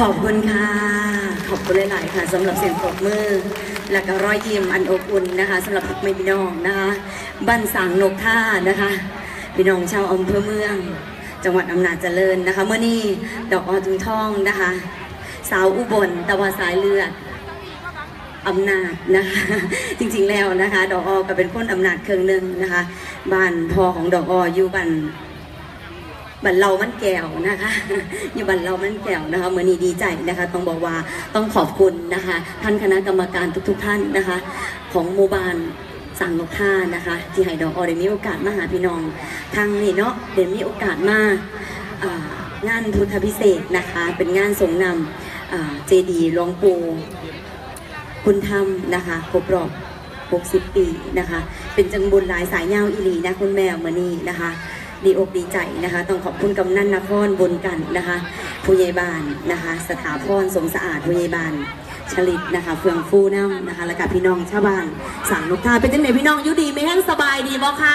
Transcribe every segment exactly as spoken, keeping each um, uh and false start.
ขอบคุณค่ะขอบคุณหลายๆค่ะสำหรับเสียงปรบมือและก็รอยยิ้มอันอบอุ่นนะคะสำหรับไม่พี่น้องนะคะบ้านสางนกท่านะคะพี่น้องชาวอำเภอเมืองจังหวัดอำนาจเจริญนะคะเมื่อนี้ดอกอจุงทองนะคะสาวอุบลตะวันสายเลือดอำนาจนะคะจริงๆแล้วนะคะดอกอก็เป็นคนอำนาจเครื่องหนึ่งนะคะบ้านพ่อของดอกออยู่บ้านบันเรามันแก้วนะคะอยู่บันเรามันแก้วนะคะเมื่อนี้ดีใจนะคะต้องบอกว่าต้องขอบคุณนะคะท่านคณะกรรมการทุกๆท่านนะคะของหมู่บ้านสังนกท่านะคะที่ให้ดอกอได้มีโอกาสมาหาพี่น้องทางนี้เนาะได้มีโอกาสมางานพุทธพิเศษนะคะเป็นงานทรงนำเจดีย์หลวงปู่คุณธรรมนะคะครบรอบหกสิบปีนะคะเป็นจังบุญหลายสายเงาอีหลีนะคุณแม่เมื่อนี้นะคะดีอกดีใจนะคะต้องขอบคุณกำนันนครบุญกันนะคะผู้ใหญ่บ้านนะคะสถาพรสมสะอาดผู้ใหญ่บ้านชลิตนะคะเฟื่องฟูน้ำนะคะและกับพี่น้องชาวบ้านสังนกท่าเป็นจังไหนพี่น้องอยู่ดีไม่แห้งสบายดีบ่คะ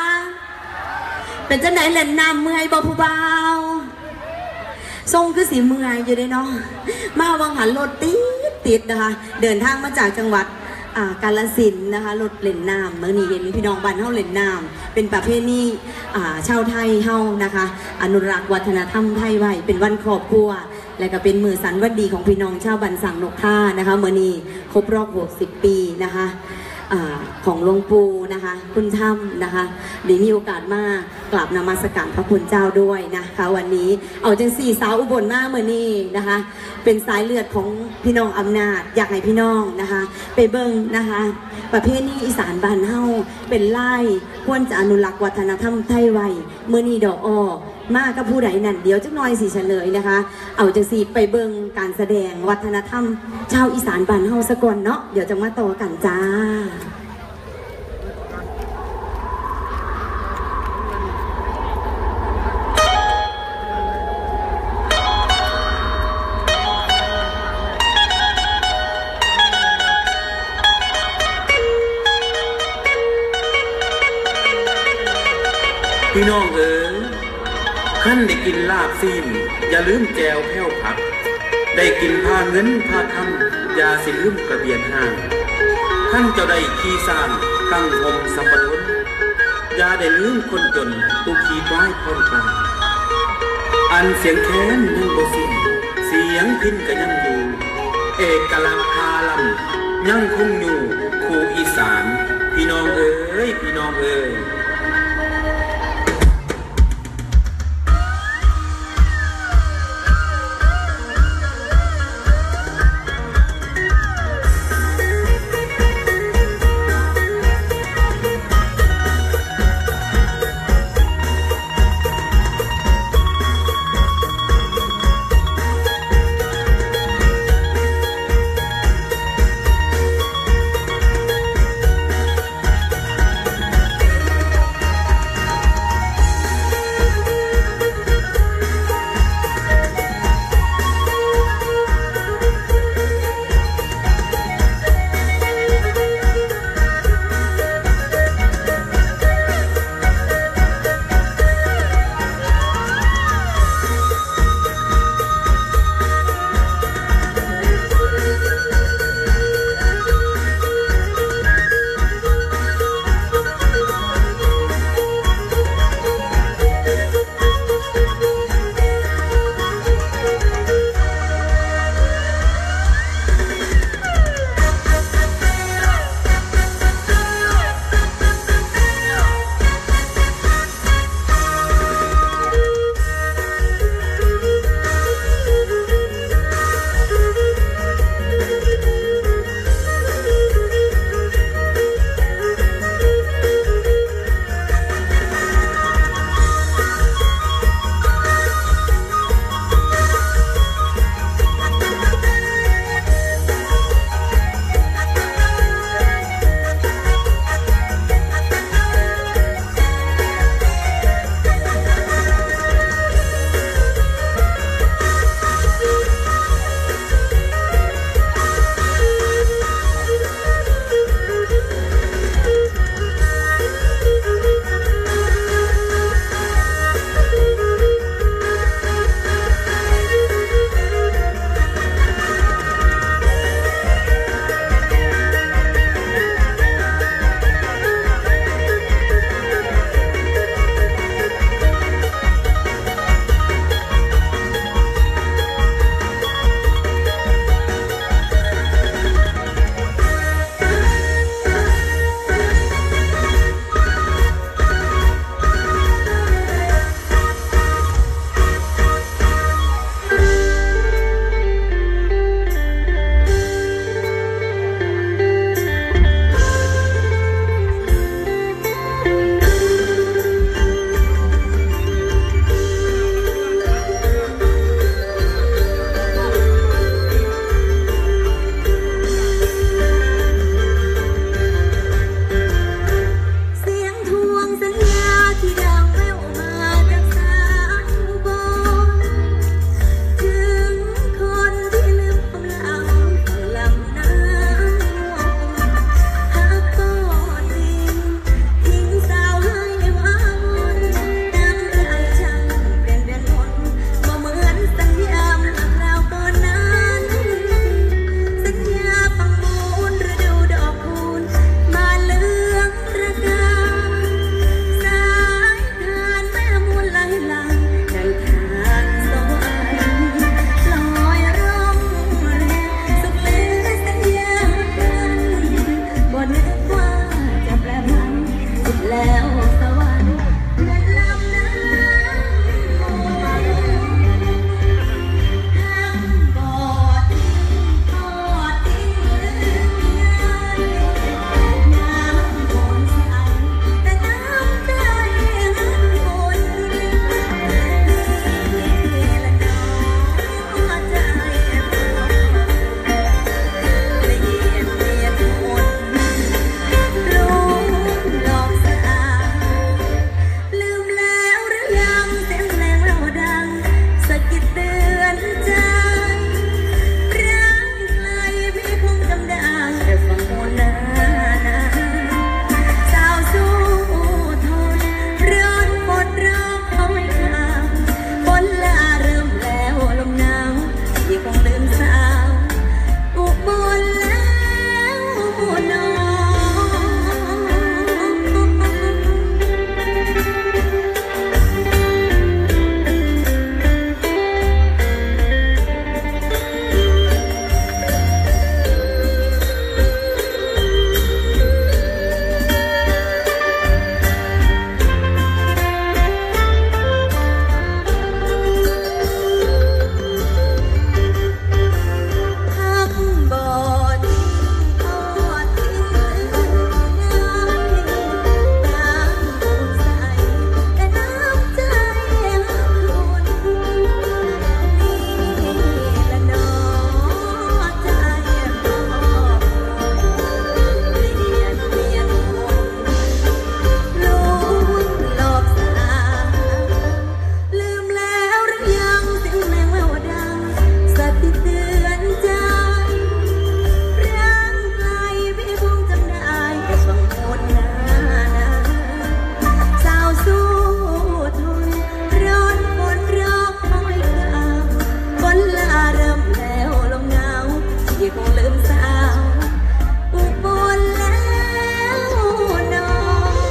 เป็นจังไหนเล่นน้ำเมื่อยบ่ผู้เบาทรงคือสีเมื่อยอยู่ได้เนาะมาวังหันรถติดติดนะคะเดินทางมาจากจังหวัดกาฬสินธุ์นะคะรถเล่นน้ำเมื่อนี้เห็นพี่น้องบ้านเฮาเล่นน้ำเป็นประเพณีชาวไทยเฮานะคะอนุรักษ์วัฒนธรรมไทยไว้เป็นวันครอบครัวและก็เป็นมือสันวันดีของพี่น้องชาวบ้านสังนกท่านะคะเมื่อนี้ครบรอบหกสิบปีนะคะของหลวงปู่นะคะคุณธรรมนะคะได้มีโอกาสมากราบนมัสการพระคุณเจ้าด้วยนะคะวันนี้เอาจังสี่สาวอุบลมาเมื่อนี้นะคะเป็นสายเลือดของพี่น้องอำนาจอยากให้พี่น้องนะคะไปเบิ้งนะคะประเพณีอีสานบ้านเฮาเป็นไล่ควรจะอนุรักษ์วัฒนธรรมไทยไว้เมื่อนี้ดอกอ้อมากกับผู้ใดนั่นเดี๋ยวจักหน่อยสิเฉลยนะคะเอาจังสี่ไปเบิ้งการแสดงวัฒนธรรมชาวอีสานบ้านเฮาสะก่อนเนาะเดี๋ยวจะมาต่อกันจ้าพี่น้องเอ๋ยขั้นได้กินลาบซีนอย่าลืมแจวแพ้วผักได้กินผ้าเงินผ้าคำอย่าสิลืมกระเบียนห้างขั้นเจ้าได้ขี้สร้างตั้งหมสัมปทนอย่าได้ลืมคนจนผู้ขี้ไว้พ้นกันอันเสียงแค้นยังบ่สิ้นเสียงพินก็ยังอยู่เอกลักษณ์คาลำยังคงอยู่คู่อีสานพี่น้องเอ๋ยพี่น้องเอ๋ยคงลืมสาวอุบลแล้วน้อง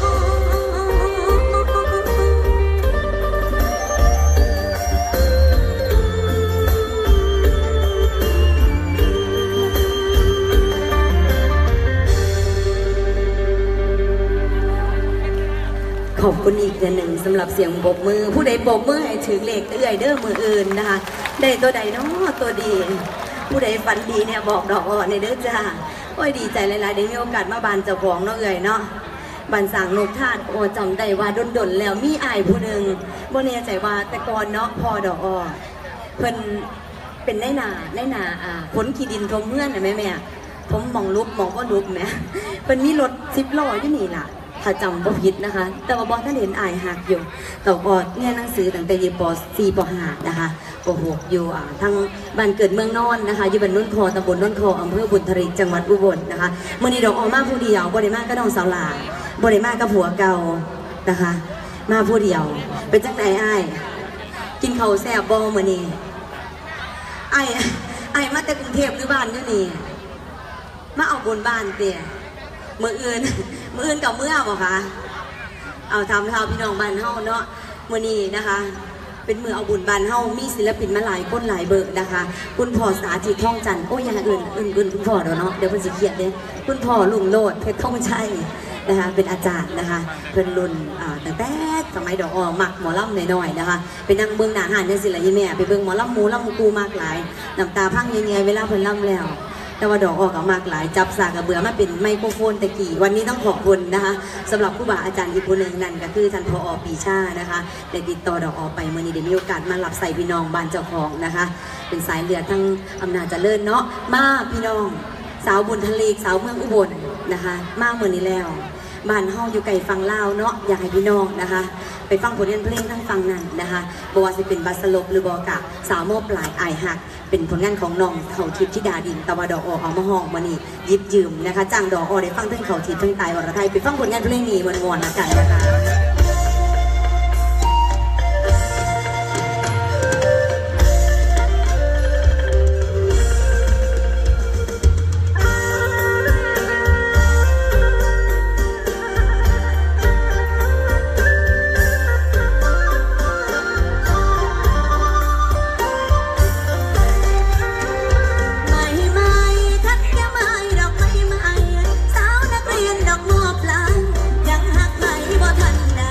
ขอบคุณอีกเดือนหนึ่งสำหรับเสียงปรบมือผู้ใดปรบมือให้ถือเลขเอื้อยเด้อมืออื่นนะคะได้ตัวใดเนาะตัวดีผู้ใดฝันดีเนี่ยบอกดอกอ่อนในเด้อจ้าโอ้ยดีใจหลายๆได้มีโอกาสมาบานเจ้าของเนาะเอื้อยเนาะบานสั่งนกทาดโอ้จำได้ว่าดนๆแล้วมีอายผู้หนึ่งบ่แน่ใจว่าแต่ก่อนเนาะพอดอกอ่อเพิ่นเป็นได้นาได้นาอ่าขนขี้ดินทมเมื่อนนะแม่แม่ผมมองลุกมองก็ลุกแม่เพิ่นมีรถสิบล้อที่นี่ล่ะถ้าจำบ่ผิดนะคะแต่ว่าบอท่านเห็นอายหักอยู่แต่ก็เนี่ยหนังสือตั้งแต่ยีปสี่ปห้านะคะปหกอยู่อ่าทางบ้านเกิดเมืองนอนนะคะอยู่บ้านนุ่นคอตำบลนุ่นคออำเภอบุญทริกจังหวัดอุบลนะคะเมื่อนี้ดอกออกมาผู้เดียวบริมาก็น้องสาวหลาบริมากับผัวเก่านะคะมาผู้เดียวเป็นจังไหนอายกินข้าวแซ่บบ่มื้อนี้ไอ้ไอ้มาแต่กรุงเทพหรือบ้านอยู่นี่มาเอาบนบ้านเตี่ยมืออื่นมืออื่นกับเมื่อบ่คะเอาทำเท่าพี่น้องบ้านเฮาเนาะมื้อนี้นะคะเป็นมือเอาบุญบ้านเฮามีศิลปินมาหลายคนหลายเบอร์นะคะคุณพ่อสาธิตท่องจันทร์โอ้ยอย่างอื่นอื่นอื่นคุณพ่อเดี๋ยวเนาะเดี๋ยวเพิ่นสิเครียดเด้คุณพ่อลุงโลดเพชรท่องชัยนะคะเป็นอาจารย์นะคะเพิ่นรุ่นอ่าตั้งแต่สมัยดอกออกมักหมอลำน้อยๆนะคะเป็นนั่งเบิ่งหน้าห้านจังซี่ล่ะยี่แม่ไปเบิ่งหมอลำหมูลำกูมากหลายน้ำตาพังแง่ๆเวลาเพิ่นลำแล้วแต่ว่าดอกออกกับมากหลายจับสากกระเบือมาเป็นไมโครโฟนตะกี้วันนี้ต้องขอบคุณนะคะสำหรับผู้บาอาจารย์อีกคนหนึ่งนั่นก็คือท่านพอปีชานะคะได้ติดต่อดอกออกไปเมื่อนี้ได้มีโอกาสมาหลับใส่พี่น้องบ้านเจ้าของนะคะเป็นสายเลือดทั้งอำนาจเจริญเนาะมาพี่น้องสาวบุญทะเลสาวเมืองอุบลนะคะมาเมื่อนี้แล้วบ้านเฮาอยู่ไกลฟังลาวเนาะอยากให้พี่น้องนะคะไปฟังผลงานเพลงทั้งฟังนั้นนะคะบอกว่าจะเป็นบัสลบหรือบอกะสาวโมปลายอายหักเป็นผลงานของน้องเขาทิพย์ธิดาดินตะวันดอกออกเอามาห้องมานี่ยิบยืมนะคะจ้างดอกออได้ฟังทั้งเขาทิพย์ทั้งตายวรไทยไปฟังผลงานเพลงนี้มวนๆละกันนะคะสาวนักเรียนดอกบัวปลายยังหักไหลบ่ทันใด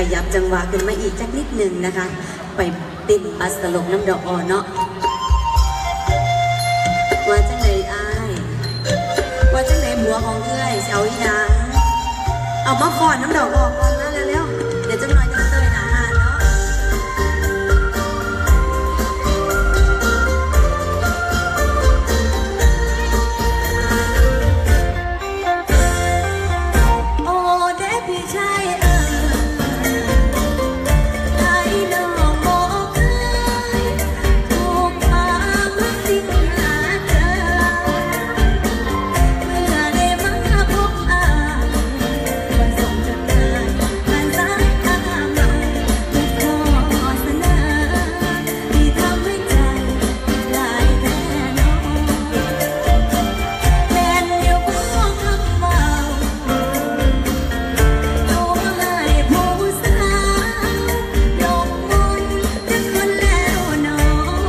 ยับจังหวะขึ้นมาอีกจักนิดหนึ่งนะคะ ไปติดปัสตลกน้ำดอกอ่อนเนาะว่าจังไหนอ้ายว่าจังไหนบัวของเอื้อยเจ้าอีนางเอามาขอนน้ำดอกออกก่อนมาเร็วๆเดี๋ยวจังหน่อยจะเตยหนาหานเนาะโอ้เด็กพี่ชายเอ๋ยไอ้น้องบอกเคยถูกความรักที่หาเจอเมื่อได้มาพบอายวันส่งจดหมายผ่านสายตามาไม่ขอเสนอที่ทำให้ใจลายแน่นอนแม่นอยู่บ่คำเมาตัวให้ผู้สาวยกมนต์จะคนแล้วหนอ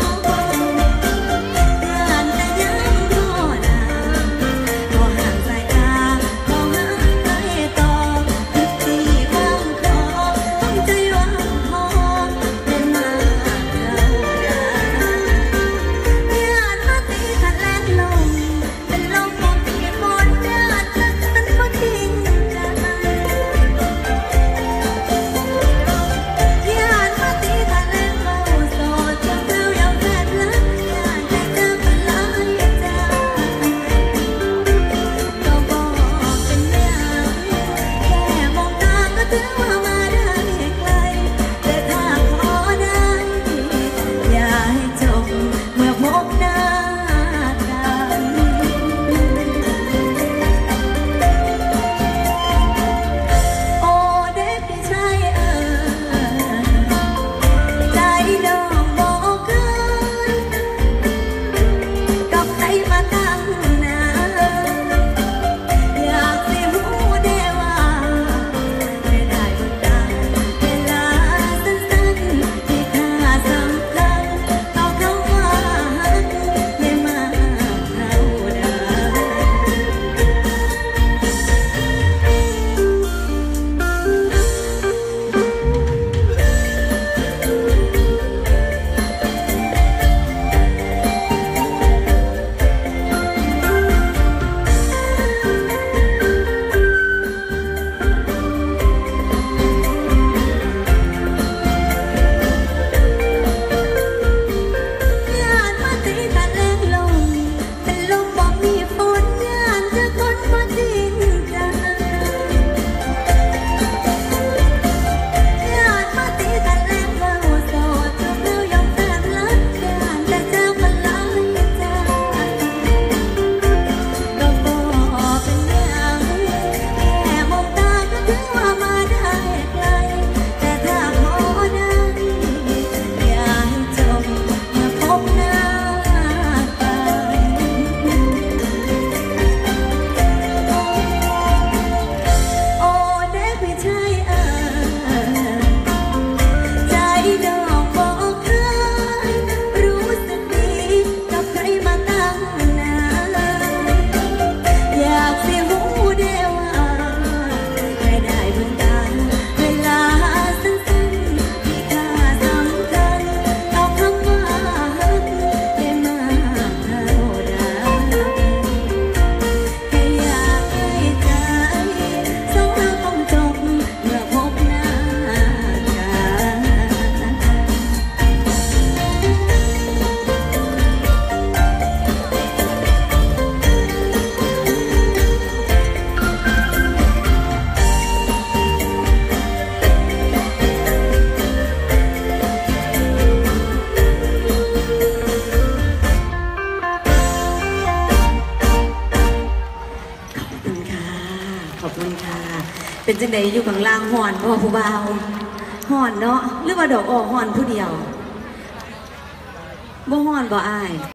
เดือนแต่ยังรอนานพอห่างสายตาพอห่างใจต่อทุกทีข้างคอต้องใจว่างพอได้มาเท่าใดญาติมาตีทะเลลงเป็นลมมองที่ฝนญาติฉันมันบ่จริงใจญาติมาตีทะเลเมาโสดจนเธอยังแฟนรักญาติได้เจอมันหลายใจก็บอกเป็นอย่างแค่มองตาก็ถือว่ามาได้ไกลแต่ถ้าขอได้อย่าให้จบเมื่อพบหน้ากันโอ้เด็กพี่ชายเอ๋ยใจน้องบอกเคยกับใครมาตั้งนานอยากสิรู้ได้ว่าไม่ได้บังกันเวลาสั้นๆที่ค่าสำคัญต่อคำว่าฮักไม่มากเท่าใด ญาติมาตีทะเลลงเป็นลมบ่มีฝนญาติจะคนบ่จริงใจญาติมาตีทะเลเมาโสดจนเธอยอมแฟนรักญาติได้เจอมันหลายใจก็บอกเป็นอย่างแค่มองตาก็ถือว่ามาได้ไกลแต่ถ้าขอได้อย่าให้จบเมื่อพบหน้ากันโอ้เด็กพี่ชายเอ๋ยใจน้องบอกเคยรู้สึกดีกับใครมาตั้งนานอยากสิรู้ได้ว่าไม่ได้เพิ่งตาเวลาสั้นๆที่ค่าสำคัญต่อคำว่าฮักได้มากเท่าใดแค่อยากให้ใจสองเราต้องจบเมื่อพบหน้ากันขอบคุณค่ะ ขอบคุณค่ะ เป็นจังไดอยู่ข้างล่างห่อนพ่อผู้บ่าวห่อนเนาะหรือว่าดอกออกห่อนผู้เดียวบ่ห่อนบ่อาย